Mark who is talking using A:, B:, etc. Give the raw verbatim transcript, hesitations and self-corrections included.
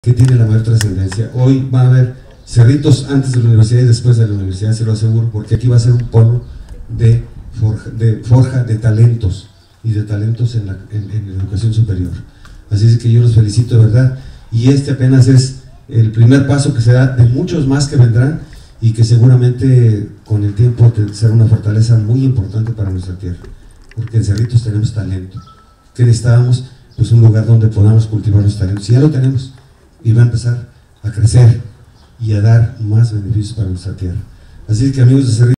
A: que tiene la mayor trascendencia. Hoy va a haber Cerritos antes de la universidad y después de la universidad, se lo aseguro, porque aquí va a ser un polo de forja de, forja de talentos y de talentos en la, en, en la educación superior. Así es que yo los felicito de verdad, y este apenas es el primer paso que se da de muchos más que vendrán y que seguramente con el tiempo será una fortaleza muy importante para nuestra tierra, porque en Cerritos tenemos talento. ¿Qué necesitábamos? Pues un lugar donde podamos cultivar los talentos, y ya lo tenemos, y va a empezar a crecer y a dar más beneficios para nuestra tierra. Así que, amigos de Cerritos,